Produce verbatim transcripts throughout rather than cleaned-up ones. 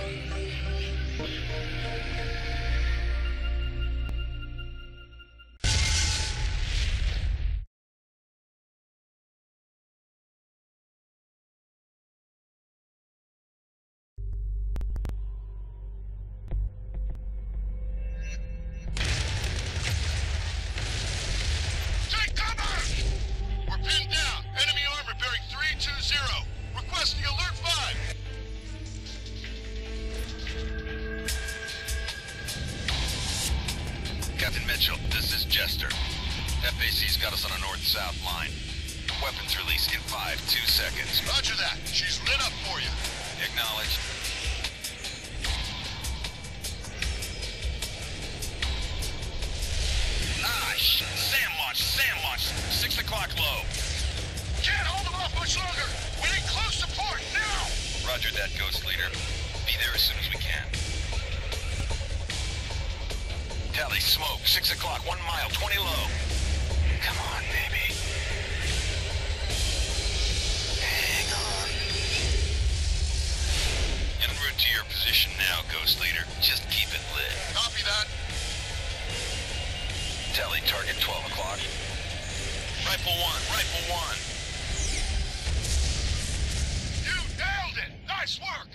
Captain Mitchell, this is Jester. F A C's got us on a north-south line. Weapons release in five, two seconds. Roger that. She's lit up for you. Acknowledged. Ah, sh Sam launch, Sam launch. Six o'clock low. Can't hold them off much longer. We need close support now. Roger that, Ghost Leader. Be there as soon as we can. Tally, smoke. Six o'clock, one mile, twenty low. Come on, baby. Hang on. En route to your position now, Ghost Leader. Just keep it lit. Copy that. Tally, target twelve o'clock. Rifle one, rifle one. You nailed it. Nice work.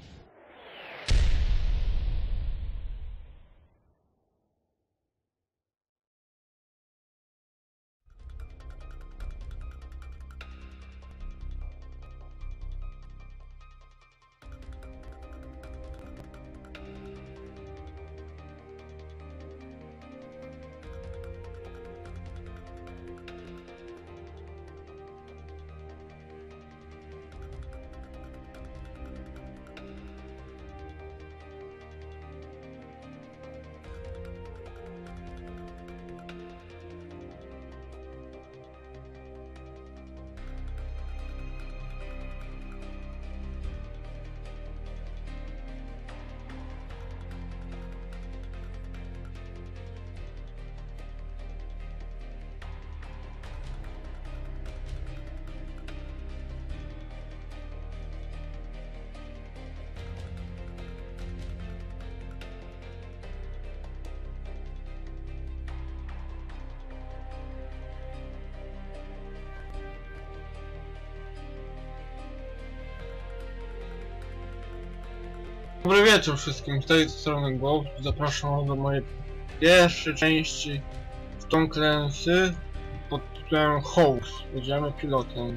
Dobry wieczór wszystkim, z tej strony Ghost. Zapraszam do mojej pierwszej części w Tom Clancy pod tytułem House. Będziemy pilotem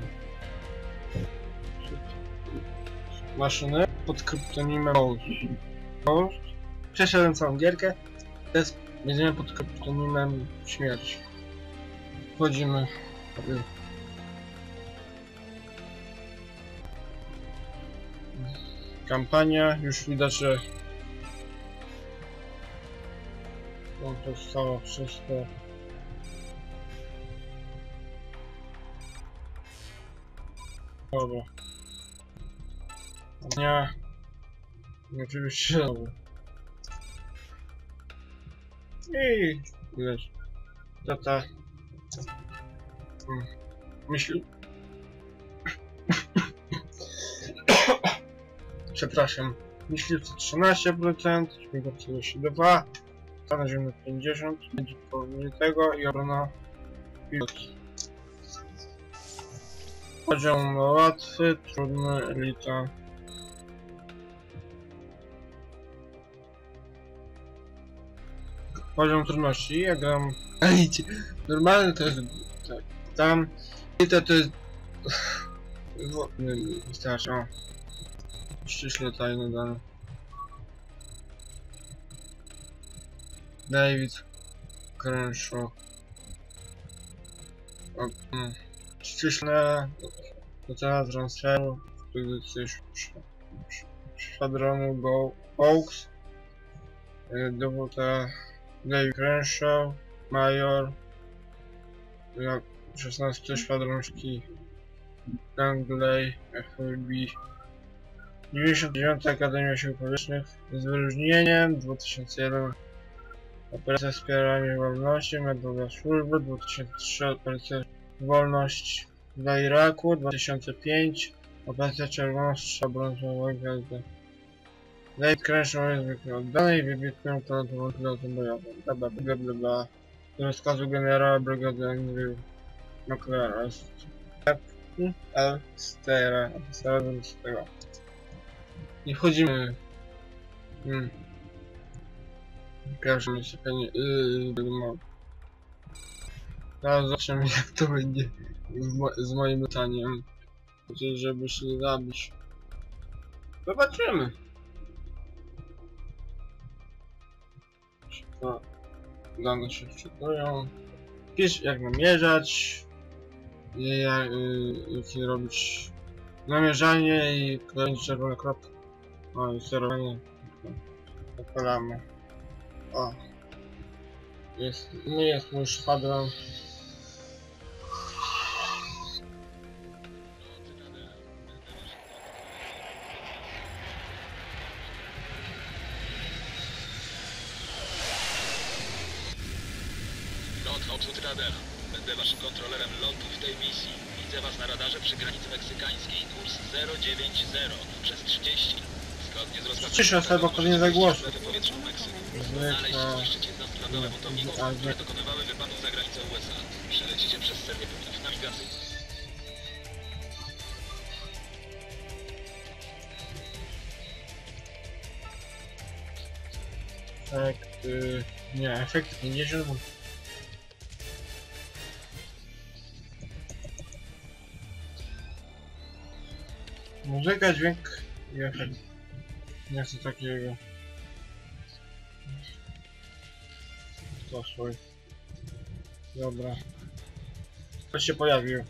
maszyny pod kryptonimem Ghost. Przeszedłem całą gierkę, teraz będziemy pod kryptonimem Śmierć. Wchodzimy. Kampania, już widać, że to zostało wszystko. Dobra. Nie. Oczywiście dobra. I widać. Tata. Hmm. Myśli. Przepraszam, myśliwcy trzynaście procent, śmigłowce dwadzieścia dwa procent, stan naziemny pięćdziesiąt procent, będzie powyżej tego i obrona pilot. Poziom łatwy, trudny, elita. Poziom trudności, ja gram... Elicie. Normalny to jest... tak, tam... Elita to jest... nie wystarczy, o. Ściśle tajne dane. David Crenshaw. Ściśle ocena transferu, który coś szwadronu Go Oaks. Dowódca David Crenshaw, major. szesnasty szwadronski Langley F L B. dziewięćdziesiąta dziewiąta Akademia Sił Powietrznych z wyróżnieniem, dwa tysiące jeden Operacja Wspierania Wolności, Metoda Służby, dwa tysiące trzy Operacja Wolność dla Iraku, dwa tysiące pięć Operacja Czerwona Strzała Brązowa Gwiazda. Late Crenshaw jest zwykle oddany i wybitną talentową pilotem bojową. Bla bla bla bla bla. Z rozkazu generała brygady Andrew McLaren. L. Stera. Zarazem z tego. I wchodzimy. Hmm. Pierwsze myślę pewnie. Yy, Teraz zobaczymy jak to będzie z, mo z moim pytaniem. Chociaż żeby się nie zabić. Zobaczymy. To dane się wczytują. Pisz jak namierzać. I jak, y, jak robić namierzanie i kolejny czerwony kropka. O i sterowanie. Odpalamy. O. Jest, nie jest mój szwadron. Odwrót radar. Będę waszym kontrolerem lotu w tej misji. Widzę was na radarze przy granicy meksykańskiej. Kurs zero dziewięć zero przez trzydzieści. Zgodnie z rozkazem... Ciszę sobie, powinien zagłosić. powietrzną Meksyku. Znaleźć Zwykle... zniszczyć jednostronnowe buntowników, które dokonywały wypadów za granicą U S A. Przelecicie przez setnie punktów nawigacji. Efekt... Y, nie, efekt pięćdziesiąt. Muzyka, dźwięk i efekt. Nie chcę takiego. Poszły. Dobra. Ktoś się pojawił.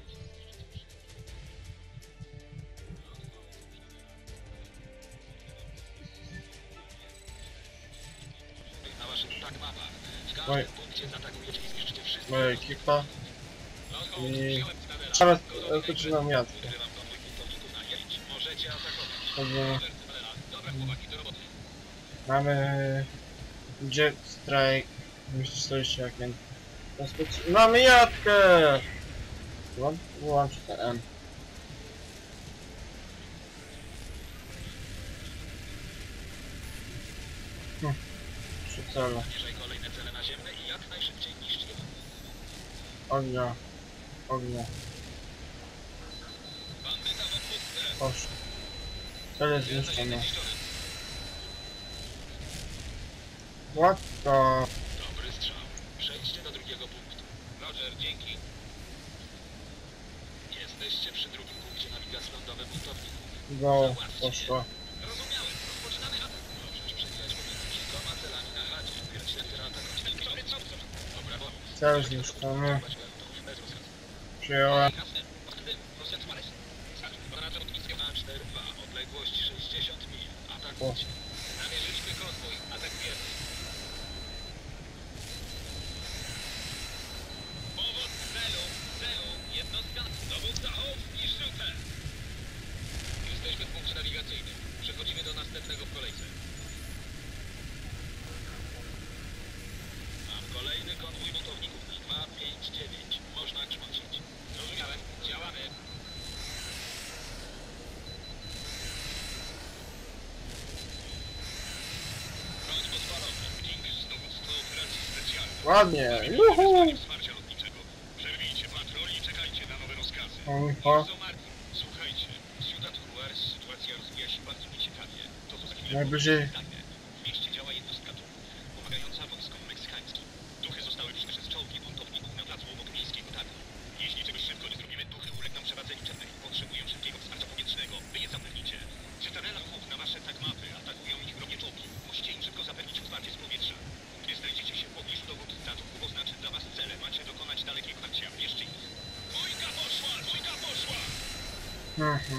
Na waszych tak mapach. W Oj. każdym punkcie zaatakujecie i zniszczycie wszystko. Moja ekipa. I... Teraz zaczynam jazdę. Wykrywam konwój buntowników na jedź. Możecie atakować. Chodzimy. Dobra, chłopaki, do roboty. Mamy... Jet Strike. Myślę, że to jeszcze jak nie. Mamy jadkę! Wyłącz, wyłącz T M. Hm. Trzy cele. Zamierzaj kolejne cele naziemne i jak najszybciej niszcz je. Ognia. Ognia. Bandyta w odpustce. Poszło. Cele zniszczone. What the... Dobry strzał. Przejdźcie do drugiego punktu. Roger, dzięki. Jesteście przy drugim punkcie nawigacji lądowej buntowników. Go. Poszło. Rozumiałem. Rozpoczynamy atak. Możesz przewijać pomiędzy kilkoma celami na radzie. Wybierać ten teren ataku. Dobra, bo... Cel zniszczony. Bez rozkazu. Przyjąłem. Jasne. A cztery dwa. Odległość sześćdziesiąt mil. Atakujcie. Namierzyliśmy konwój. Atakujemy. Powód celu. Celu. Jednostka. Dowódca Hołd niszczył cel. Jesteśmy w punkcie nawigacyjnym. Przechodzimy do następnego w kolejce. Mam kolejny konwój buntowników na dwa pięć dziewięć. Można grzmocić. Zrozumiałem. Działamy. Front podpalony. King z dowództwa operacji specjalnych. Ładnie. Juhu. Wsparcia lotniczego. Przerwijcie patrol i czekajcie na nowe rozkazy. Oho. Bardzo martwi. Słuchajcie, Ciudad Juarez sytuacja rozwija się bardzo nieciekawie. To co za chwilę Najwyżej. zdanie. W mieście działa jednostka duchów, pomagająca wojskom meksykańskim. Duchy zostały przyjęte przez czołgi buntowników na placu obok miejskiej targi. Jeśli czegoś szybko nie zrobimy, duchy ulegną przewadzeniu czarnych i potrzebują szybkiego wsparcia powietrznego. Wy je zapewnicie. Cytadela duchów na wasze tak mapy atakują ich wrogie czołgi. Musicie im szybko zapewnić wsparcie z powietrza. Gdy znajdziecie się w pobliżu dowódca duchów oznaczy dla was cele, macie dokonać dalekiego parcia. Bierzcie ich. Dwójka poszła! Dwójka poszła! Mhm.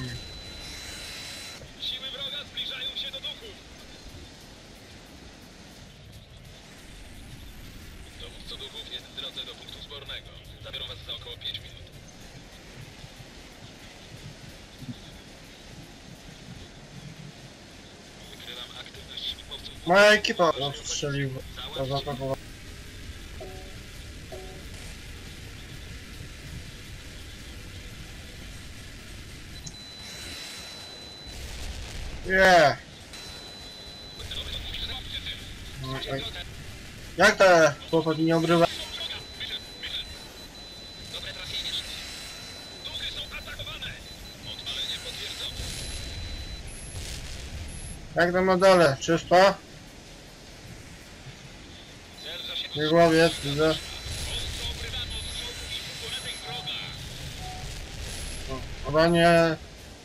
Siły wroga zbliżają się do duchów. Dowódco duchów jest w drodze do punktu zbornego. Zabiorą was za około pięć minut. Wykrywam aktywność śmigłowców. Moja ekipa ostrzeliła. To zaatakowa. Yeah. No, jak, jak te chłopaki nie obrywa? Dobre trafienie. Duchy są atakowane. Odpalenie potwierdzone. Jak tam na dole? Czysto? Cel w zasięgu. Nie głowiec, widzę. Ostro obrywamy od czołgów i furgonetek wroga. No, chyba nie...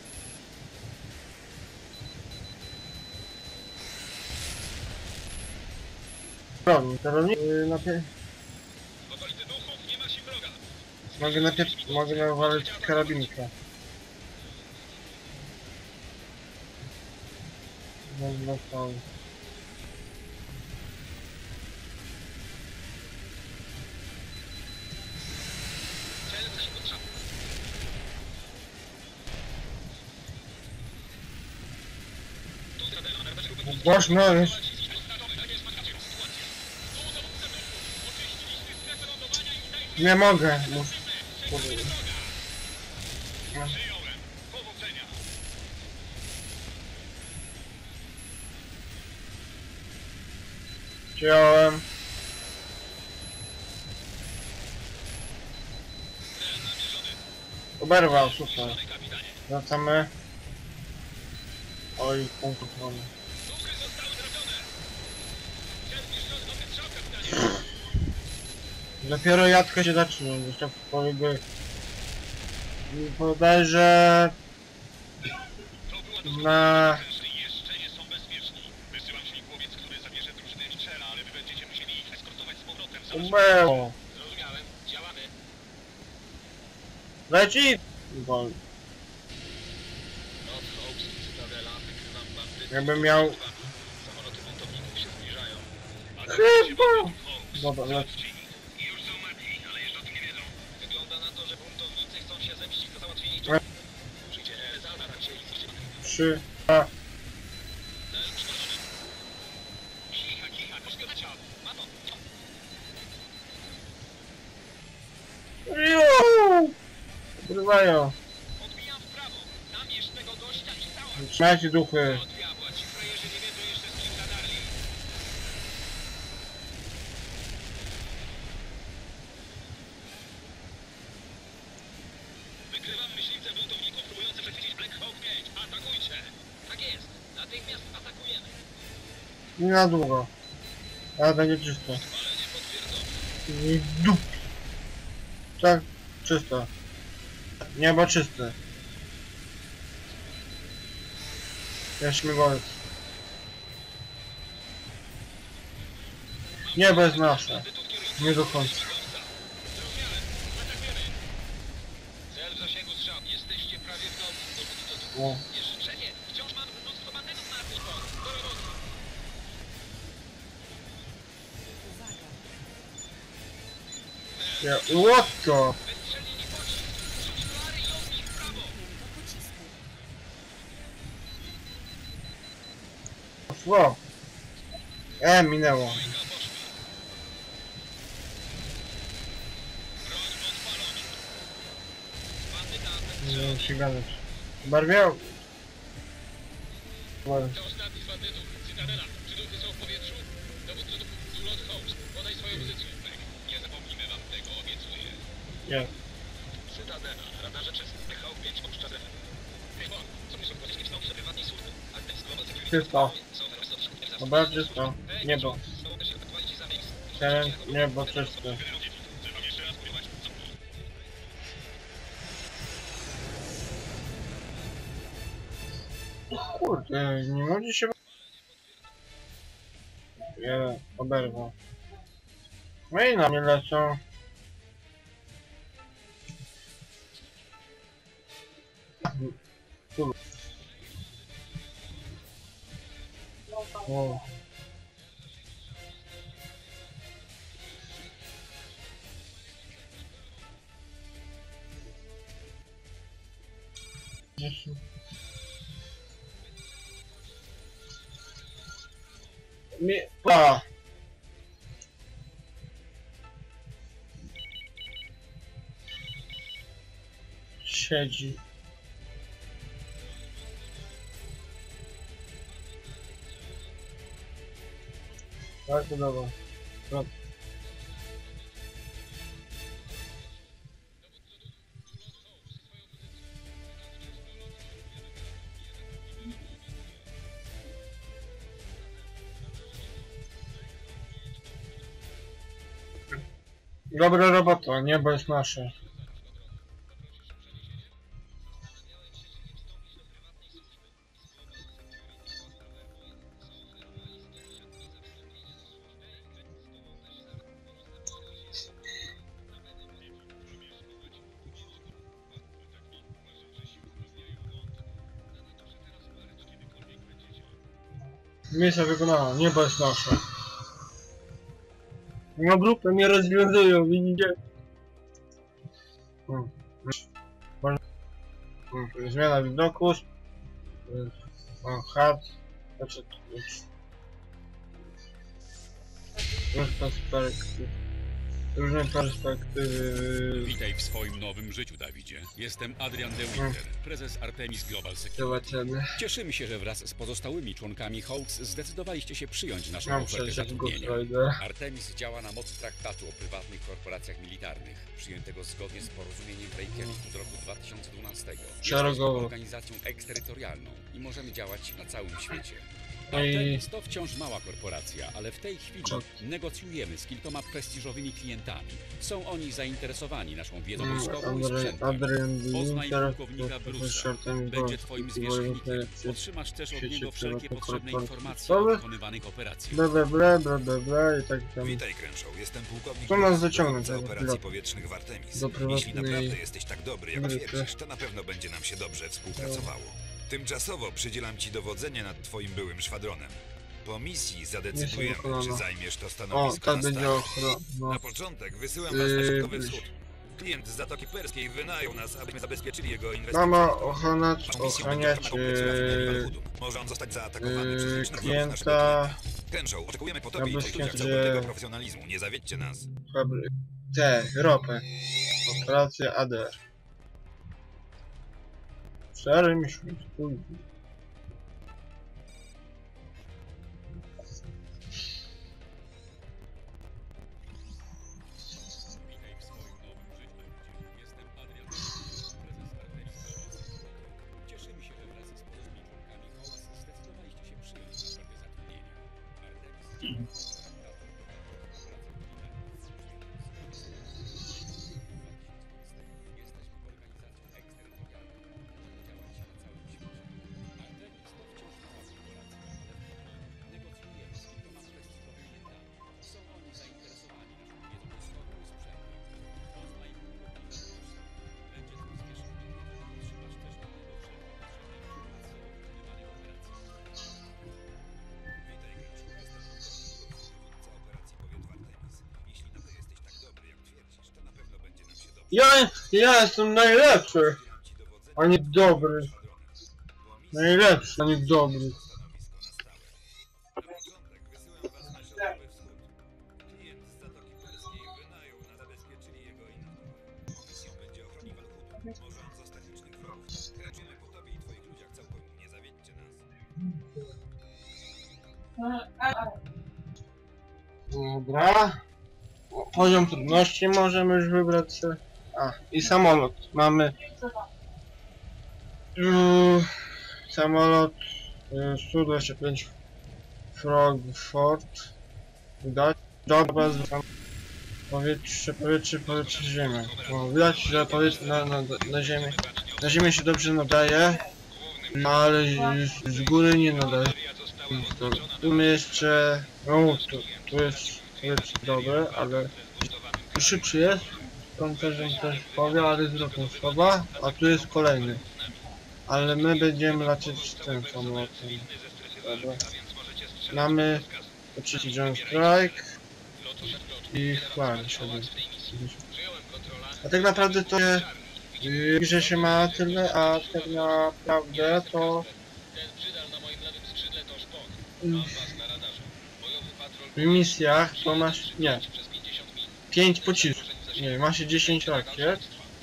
Celownik, celownik? Yy, napie... W okolicy duchów nie ma sił wroga. Mogę napie... Mogę nawalić karabinkę. Został. Cel w zasięgu strzału. Tu Stradella, na radarze grupy Ghost. Głośno jest. Nie mogę. Muszę... Przyjąłem. Powodzenia. Wziąłem. Cel namierzony. Oberwał, super. Zniszczony, kapitanie. Wracamy. Oj, punkt mamy. Duchy zostały trafione. Cel zniszczony. Dobry strzał, kapitanie. Dopiero jadka się zacznie, jeszcze powiedzmy. Bodajże To była dosłownie na... węży jeszcze nie są bezpieczni. Wysyłam śmigłowiec, który zabierze drużynę Michela, ale wy będziecie musieli ich eskortować z powrotem. Zaraz- Ubeło. Zrozumiałem. Działamy. Leci! Bo North Hawks, Cytadela, wykrywam bandytów. jakbym miał... Samoloty buntowników się zbliżają. Chyba! Dobra, leci. Już są martwi, ale jeszcze o tym nie wiedzą. Wygląda na to, że buntownicy chcą się zemścić za załatwienie E. Przyjdzie R S A, naracie i zniszczy. Trzy, dwa... Cel przeszkodzony. Kicha, kicha, troszkę leciał. Ma to. Juuu! Odrywają. Odbijam w prawo. Namierz tego gościa i stała. Trzymajcie duchy. Od diabła, ci frajerzy nie wiedzą jeszcze z kim zadarli. Wykrywam myśliwce buntowników próbujące przechwycić Black Hawk pięć. Atakujcie! Tak jest. Natychmiast atakujemy. Nie na długo. Ale będzie czysto. Palenie potwierdzone. I dup. Tak, czysto. Niebo czyste. Ja śmigłowiec. Niebo jest nasze. Nie do końca. Zrozumiałem. Atakujemy. Cel w zasięgu strzał. Jesteście prawie w domu. Dowód to tu. No. Jeszcze nie. Wciąż mam mnóstwo bandytów na artyku. Do roboty. Ja, łotko! Wystrzelili pocisk. Rzuć flary i odbij w prawo. Szło. E, minęło. Dwójka poszła. Broń odpalona. Bandyta Nie zestrzelony. wiem, się gadać. Barwiał. To ostatni z bandytów. Cytadela. Czy duchy są w powietrzu? Dowód do duchów. Tu Lord Holmes. Podaj swoją pozycję. Nie zapomnimy wam tego, obiecuję. Nie. Cytadela. Radarze czysty. Hawk pięć opuszcza zewę. Hej, Bon. Co muszą powiedzieć w sobie prywatnej służby? Active Global Security. Czysto. Są teraz do wszystkich. Dobra, czysto. Niebo. Znowu się odpalić za mix. Teren, niebo czyste. Trzeba jeszcze raz próbować. Kurde, nie może się... Jeden, oberwał. No i na mnie lecą. Tu. O. Jezu. Mi... A. Siedzi. Tak, to dobra. No. Dobra robota, niebo jest nasze. Misja wykonana, niebo jest nasze. No grupy mnie rozwiązują, widzicie? Hmm. Hmm. Zmiana widoku. O, chat. Znaczy, różne perspektywy. Różne perspektywy. Witaj w swoim nowym życiu, Dawidzie. Jestem Adrian de Winter, prezes Artemis Global Security. Zobaczymy. Cieszymy się, że wraz z pozostałymi członkami Hawks zdecydowaliście się przyjąć naszą Mam ofertę przecież Good zatrudnienia. Rider. Artemis działa na mocy traktatu o prywatnych korporacjach militarnych, przyjętego zgodnie z porozumieniem w Reykjaviku z roku dwa tysiące dwunastego. Jesteśmy Szeregowo. organizacją eksterytorialną i możemy działać na całym świecie. No i Artemis to wciąż mała korporacja, ale w tej chwili negocjujemy z kilkoma prestiżowymi klientami. Są oni zainteresowani naszą wiedzą wojskową i sprzętem. Adrian Poznaj Winter, pułkownika Bruce'a. Artemis Będzie twoim Gold, zwierzchnikiem. wojownicy Otrzymasz też od świecie niego wszelkie prywatnych potrzebne korporacji. informacje o Dobra. wykonywanych operacjach. Bla bla bla bla bla bla i tak tam. Witaj, Crenshaw. Jestem pułkownik Co nas Bruce, zaciągnąć dowódca do operacji pilota? powietrznych w Artemis. Do Jeśli prywatnej naprawdę jesteś tak dobry, jak gry, twierdzisz, to na pewno będzie nam się dobrze współpracowało. Tymczasowo przydzielam ci dowodzenie nad twoim byłym szwadronem. Po misji zadecydujemy, wykonana. czy zajmiesz to O, stanowisko tak na będzie stałe. ochrona. No. Na początek wysyłam was na Yy, środkowy wschód. Klient z Zatoki Perskiej wynajął nas, abyśmy zabezpieczyli jego inwestycje. Mama ochroniać, Naszą misją będzie ochraniać ochrona kompleksu rafinerii yy, Walhudu. Może on zostać zaatakowany yy, przez licznych wrogów klienta- naszego klienta. Crenshaw, oczekujemy po tobie i Ja twoich myślę, ludziach że- całkowitego profesjonalizmu. Nie zawiedźcie nas. fabry... te, ropę. Operacja A D R. Cztery miesiące, później. Witaj w swoim nowym życiu, Dawidzie. Jestem Adrian de Winter, prezes Artemis Global Security. Cieszymy się, że wraz z pozostałymi członkami Hawks zdecydowaliście się przyjąć ofertę zatrudnienia. Artemis działa na mocy traktatu o Ja, ja jestem najlepszy, a nie dobry. Najlepszy, a nie dobry. Dobra. O, poziom trudności możemy już wybrać sobie. A, i samolot. Mamy yy, samolot yy, sto dwadzieścia pięć Frogford. Widać? Dobra, z powietrze, powietrze, powietrze, ziemia. O, widać, że powietrze na, na, na ziemię. Na ziemię się dobrze nadaje, no, ale z, z góry nie nadaje. To, tu jeszcze, no tu, tu jest powietrze dobre, ale tu szybszy jest. Tam też, też powie, ale z roką słaba, a tu jest kolejny. Ale my będziemy lecieć tym samolotem. Dobra. Mamy trzeci John Strike i chwali sobie. A tak naprawdę to nie, yy, że się ma tyle, a tak naprawdę to yy, w misjach to masz, nie, pięć pocisków, nie, ma się dziesięć rakiet,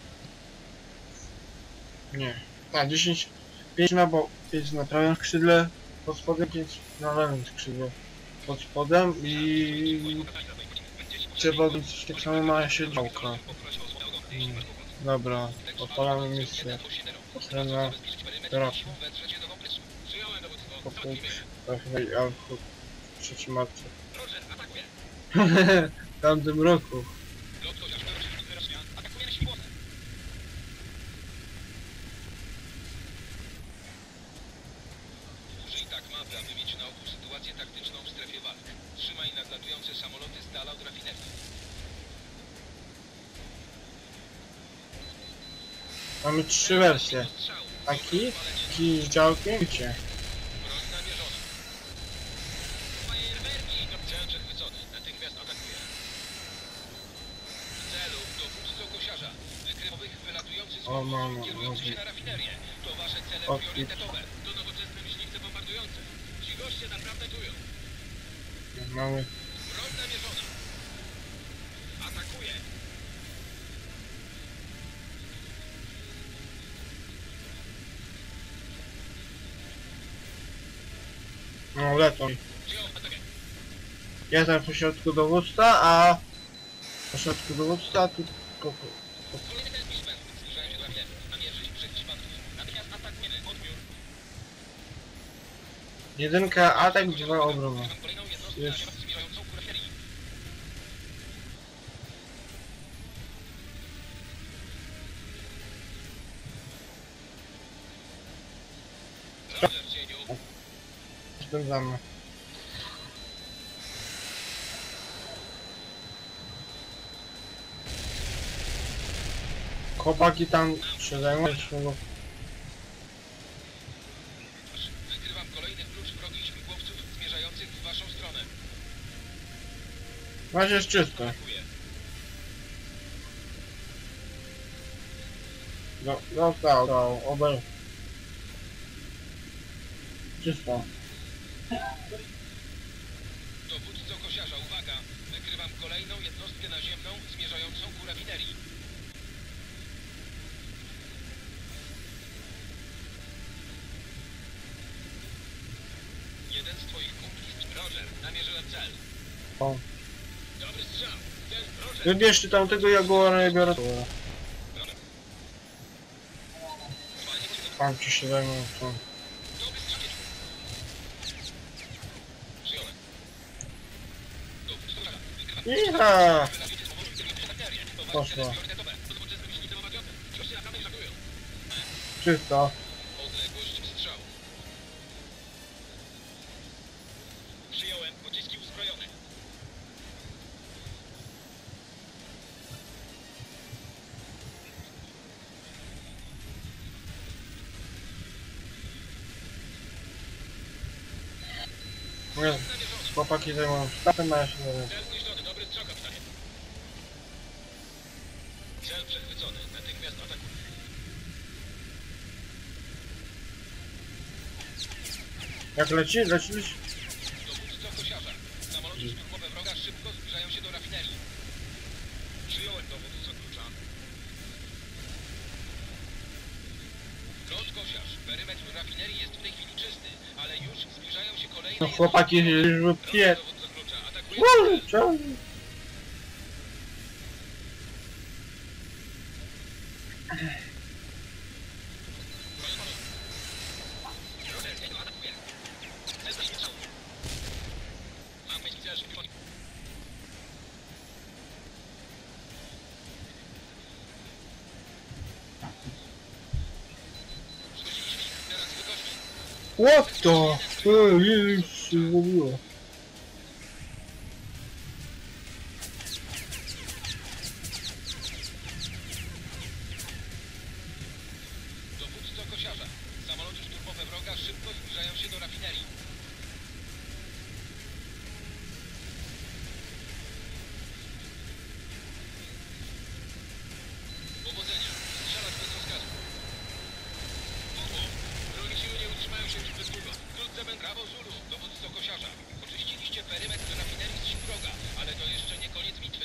nie, a dziesięć, pięć na bo, pięć na prawym skrzydle, pod spodem pięć na lewym skrzydle. pod spodem i trzeba zrobić tak samo ma się działka. Hmm. Dobra, odpalamy misję. Ocena rapu. Pokuć, rafinerii alfu w trzecim marcu. W tamtym roku. Użyj tak mapy, aby mieć na oku sytuację taktyczną w strefie walk. Trzymaj nadlatujące samoloty z dala od rafinerii. Mamy trzy wersje. Taki, taki z działkiem, wiecie. Broń namierzona. Fajerwerki! Cel przechwycony. Natychmiast atakuje. W celu dowódco kosiarza. Wykrywowych wylatujący z O, mamo, samolotu kierujący się może. na rafinerię. To wasze cele O, priorytetowe. To nowoczesne myśliwce bombardujące. Ci goście naprawdę czują. Mamy Broń namierzona. Atakuje. no lecą. Wziął atakę. Jestem po środku dowódca, a po środku dowódca, a tu po, po, Kolejny ten Bismarck. Zbliżają się do rafinerii. Namierzyć przeciwników. Natychmiast atakujemy. Odbiór. jedynka atak, dwa obrona. Mam kolejną jednostkę Jest. zmierzającą ku rafinerii. Roger, cieniu. Spędzamy. Chłopaki tam się zajmują. Wykrywam kolejny klucz wrogich śmigłowców zmierzających w waszą stronę. Masz jest czysto. Atakuję. No, dostał, to obel. Czysto. Dowódco kosiarza, uwaga! Wykrywam kolejną jednostkę naziemną zmierzającą ku rafinerii. Jeden z twoich kumpli z Roger, namierzyłem cel. O. Dobry strzał. Cel, Roger. Wybierz ty tamtego Jaguara, ja biorę to. Roger. Zwalniamy się do... Tam ci się zajmą to. Dobry strzał. Przyjąłem. Dowódco kosiarza, wykrywam... Iha! Wylatujący z powodu kierujący się na rafinerię. To wasze Poszło. cele priorytetowe. To nowoczesne myśliwce bombardujące. Ci goście naprawdę nie żartują. Czysto. Odległość strzału. Przyjąłem. Pociski uzbrojone. Nie, Namierzony. chłopaki zajmują stawem, a ja się zajmę. Cel zniszczony. Dobry strzał, kapitanie. Cel przechwycony. Natychmiast atakuj. Jak leci? Lecisz? Dowódco kosiarza. Samoloty szturmowe wroga szybko zbliżają się do rafinerii. Przyjąłem dowódco klucza. Klocz kosiarz. Perymetr rafinerii jest w tej chwili czysty, ale już zbliżają się kolejne... No chłopaki się już jednostki. wypie... Dowódco klucza. Atakuje Uuu, cel. czemu? Roger, cieniu, atakuje. Cel zaświecony. Mam myśl cel szybki. Przygotowiliśmy ich. Teraz gotowi. What the? Ej, już się zrobiło. Dowódco kosiarza. Samoloty szturmowe wroga szybko zbliżają się do rafinerii. Powodzenia. Strzelać bez rozkazu. Turbo. Drogie siły nie utrzymają się już bez długo. Wkrótce będę brawo Zulu. Dowódco kosiarza. Oczyściliście perymetr rafinerii z sił wroga, ale to jeszcze nie koniec bitwy.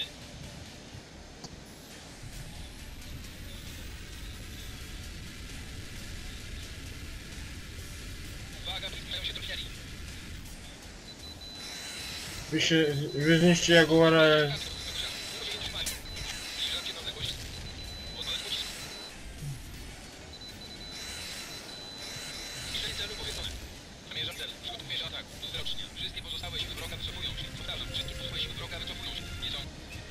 Uwaga, zbliżają się do rafinerii. Wy się, wy zniszcie Jaguara. Zamierzam cel. Przygotowuję się atak. Wzrocznie. Wszystkie pozostałe siły wroga wycofują się. Powtarzam, wszystkie pozostałe siły wroga wycofują się. Nie są...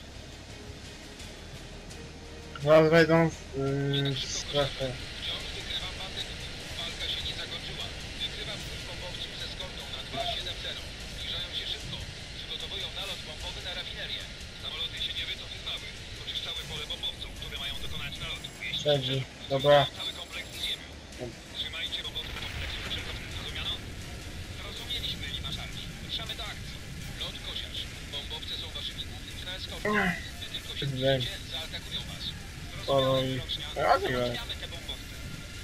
Zaraz wejdą w yy, strefę. Wciąż wykrywam bandytów. Walka się nie zakończyła. Wykrywam dwóch bombowców ze skortą na dwa siedem zero. Zbliżają się szybko. Przygotowują nalot bombowy na rafinerię. Samoloty się nie wycofywały. Oczyszczały pole bombowców, które mają dokonać nalotu. Jeśli Siedzi. Dobra. cały kompleks z ziemią. Trzymajcie bombowce kompleksu szerokowym. Zrozumiano? Zrozumieliśmy, Lima Charlie. Ruszamy do akcji. Lot kosiarz. Bombowce są waszymi głównymi na eskorcie. Wy tylko się zbliżycie, zaatakują was. Oj. Zrozumiano, załatwiamy te bombowce.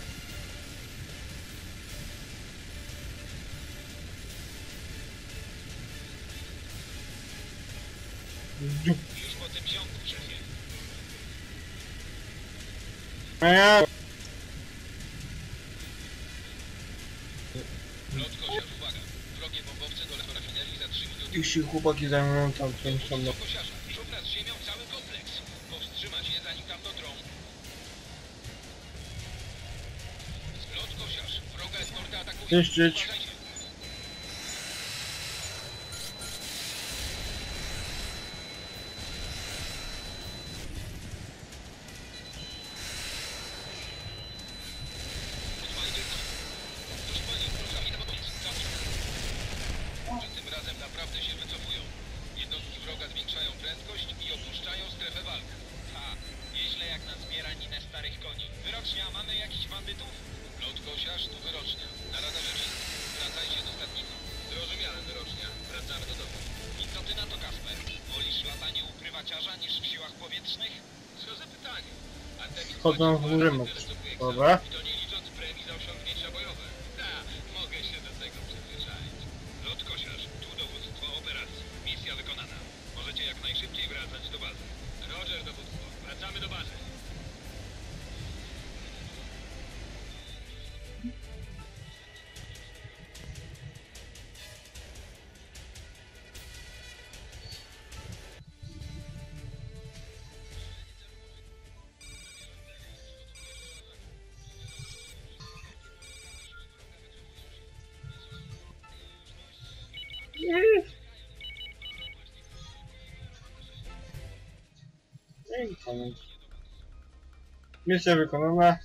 Już po tym ziomku, szefie. Ja. Lot kosiarz, uwaga. Wrogie bombowce do rafinerii za trzy minuty. Niech się chłopaki zajmują tam tym samym. Do kosiarza. Szufla z ziemią cały kompleks. Powstrzymać je, zanim tam dotrą. Lot kosiarz. Wroga eskorta atakuje. Zniszczyć. Uważajcie. Odpalcie to. Ktoś palił proszami na bobiec. Że tym razem naprawdę się wycofują. Jednostki wroga zwiększają prędkość i opuszczają strefę walk. Ha, nieźle jak na zbieraninę starych koni. Wyrocznia, mamy jakichś bandytów? Lot kosiarz, tu wyrocznia. Na radarze czysto. Wracajcie do statnika. Zrozumiałem, wyrocznia. Wracamy do domu. I co ty na to, Kasper? Wolisz latanie u prywaciarza niż w siłach powietrznych? Co za pytanie? Artemis Chodzą w płaci górę, tyle, Max. co Quakesa. Dobra. I to nie licząc premii za osiągnięcia bojowe. Ta, mogę się do tego przyzwyczaić. Lot kosiarz, tu dowództwo operacji. Misja wykonana. Możecie jak najszybciej wracać do bazy. Roger, dowództwo. Wracamy do bazy. I koniec. Misja wykonana.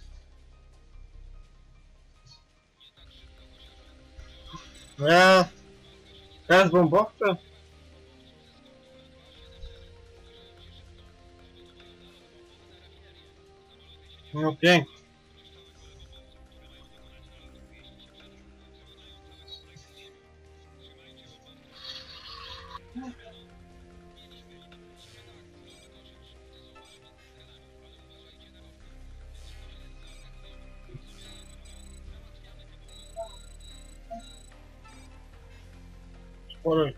Ja. Teraz bombowce? No pięknie. Spory.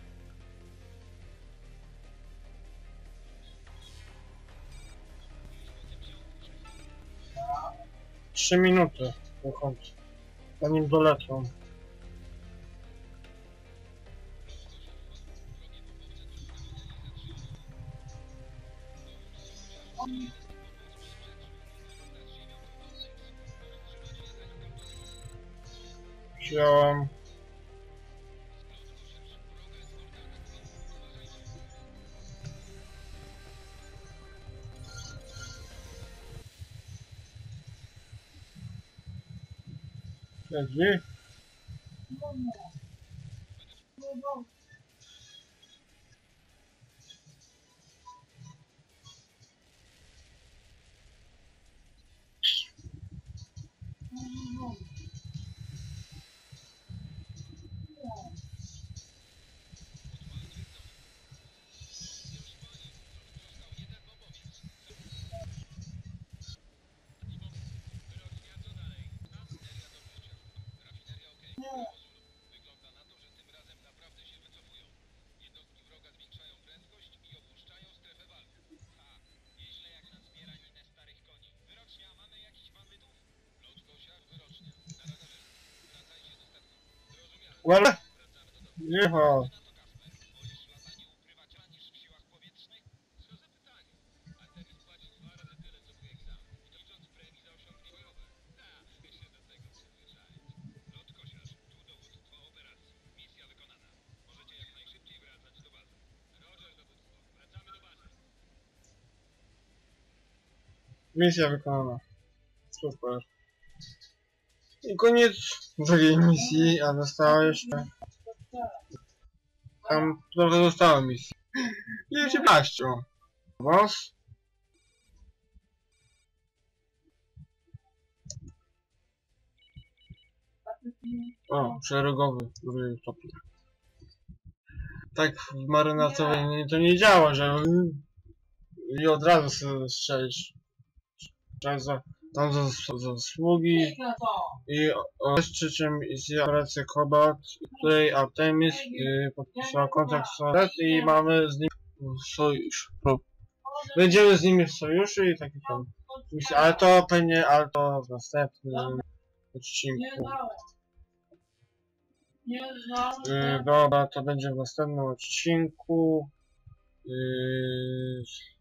Trzy minuty do końca. Zanim dolecą. Wziąłem. Siedzi. Wygląda na to, że tym razem naprawdę się wycofują. Jednostki wroga zwiększają prędkość i opuszczają strefę walk. Ha, nieźle jak na zbieraninę starych koni. Wyrocznia, mamy jakichś bandytów? Lot kosiarz, wyrocznia. Na radarze. Wracajcie do statku. Zrozumiałem. Well, Wracamy do domu. jechał. Na to, Kasper. Wolisz Misja wykonana. Super. I koniec drugiej misji, a została jeszcze... Tam trochę zostało misji. I dziewiętnaście. Wąs. O, szeregowy, który topi. Tak w marynarce to nie działa, że i od razu sobie strzelić. Trzeba za, tam za, za zasługi i jeszcze czym jest operacja Cobalt, w której Artemis y, podpisała kontrakt z Sonet i mamy z nim sojusz. Będziemy z nimi w sojuszu i taki tam. Ale to pewnie, ale to w następnym odcinku. Yy, dobra, to będzie w następnym odcinku. Yy,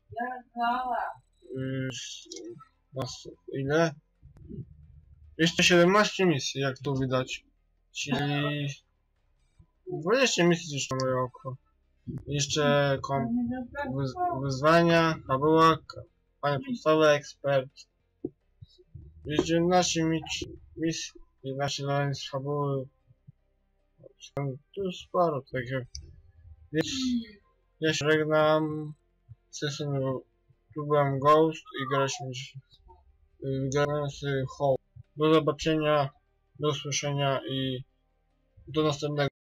yy, ile? Jeszcze siedemnaście misji, jak tu widać. Czyli dwadzieścia misji jeszcze moje oko. Jeszcze kom wyz wyzwania, fabuła, panie podstawowy, ekspert. Jeszcze jedenaście misji, jedenaście zadań z fabuły. Tu jest sporo takiego. Więc ja się żegnam. Z tym tu byłem Ghost i graliśmy grałem z Hope. Do zobaczenia, do usłyszenia i do następnego.